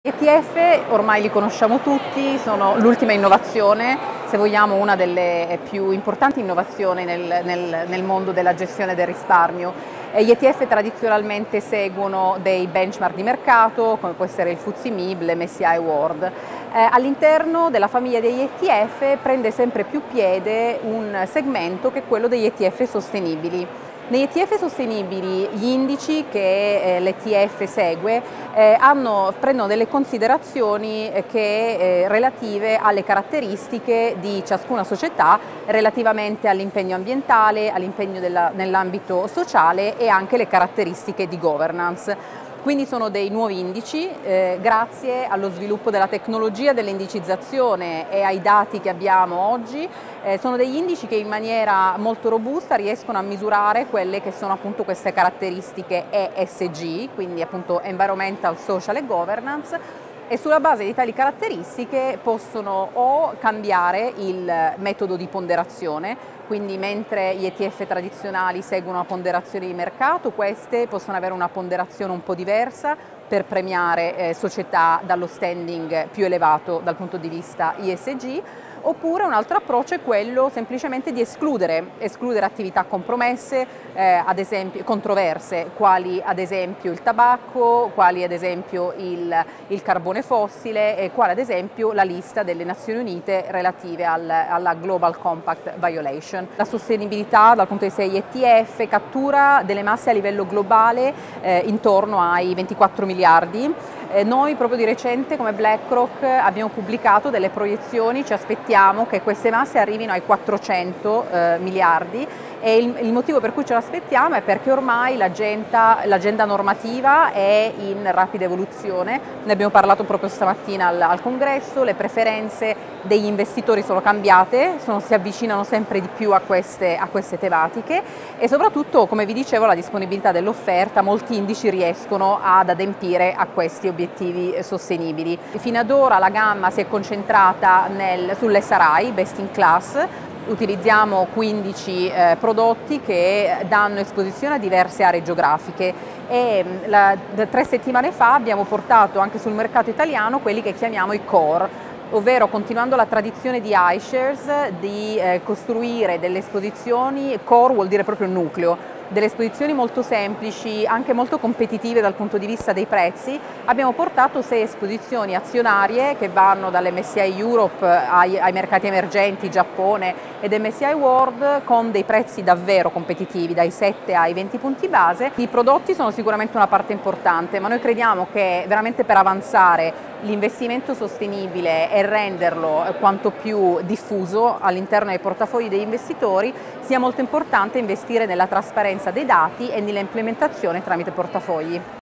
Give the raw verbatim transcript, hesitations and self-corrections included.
Gli E T F ormai li conosciamo tutti, sono l'ultima innovazione, se vogliamo una delle più importanti innovazioni nel, nel, nel mondo della gestione del risparmio. Gli E T F tradizionalmente seguono dei benchmark di mercato, come può essere il F T S E M I B, l'M S C I World. Eh, all'interno della famiglia degli E T F prende sempre più piede un segmento che è quello degli E T F sostenibili. Negli E T F sostenibili gli indici che eh, l'E T F segue eh, hanno, prendono delle considerazioni eh, che, eh, relative alle caratteristiche di ciascuna società relativamente all'impegno ambientale, all'impegno nell'ambito sociale e anche le caratteristiche di governance. Quindi sono dei nuovi indici, eh, grazie allo sviluppo della tecnologia dell'indicizzazione e ai dati che abbiamo oggi, eh, sono degli indici che in maniera molto robusta riescono a misurare quelle che sono appunto queste caratteristiche E S G, quindi appunto Environmental, Social e Governance, e sulla base di tali caratteristiche possono o cambiare il metodo di ponderazione, quindi mentre gli E T F tradizionali seguono una ponderazione di mercato, queste possono avere una ponderazione un po' diversa per premiare eh, società dallo standing più elevato dal punto di vista E S G, oppure un altro approccio è quello semplicemente di escludere, escludere attività compromesse, eh, ad esempio controverse, quali ad esempio il tabacco, quali ad esempio il, il carbone fossile e quali ad esempio la lista delle Nazioni Unite relative al, alla Global Compact Violation. La sostenibilità dal punto di vista degli E T F cattura delle masse a livello globale eh, intorno ai ventiquattro miliardi. Eh, noi proprio di recente come BlackRock abbiamo pubblicato delle proiezioni, ci aspettiamo che queste masse arrivino ai quattrocento eh, miliardi e il, il motivo per cui ce l'aspettiamo è perché ormai l'agenda normativa è in rapida evoluzione, ne abbiamo parlato proprio stamattina al, al congresso, le preferenze degli investitori sono cambiate, sono, si avvicinano sempre di più a queste, a queste tematiche e soprattutto, come vi dicevo, la disponibilità dell'offerta, molti indici riescono ad adempiere a questi obiettivi sostenibili. Fino ad ora la gamma si è concentrata sull'S R I, best in class. Utilizziamo quindici eh, prodotti che danno esposizione a diverse aree geografiche e la, tre settimane fa abbiamo portato anche sul mercato italiano quelli che chiamiamo i core, ovvero continuando la tradizione di iShares di eh, costruire delle esposizioni, core vuol dire proprio nucleo, delle esposizioni molto semplici, anche molto competitive dal punto di vista dei prezzi. Abbiamo portato sei esposizioni azionarie che vanno dall'M S C I Europe ai, ai mercati emergenti, Giappone ed M S C I World, con dei prezzi davvero competitivi, dai sette ai venti punti base. I prodotti sono sicuramente una parte importante, ma noi crediamo che veramente per avanzare l'investimento sostenibile e renderlo quanto più diffuso all'interno dei portafogli degli investitori sia molto importante investire nella trasparenza dei dati e nell'implementazione tramite portafogli.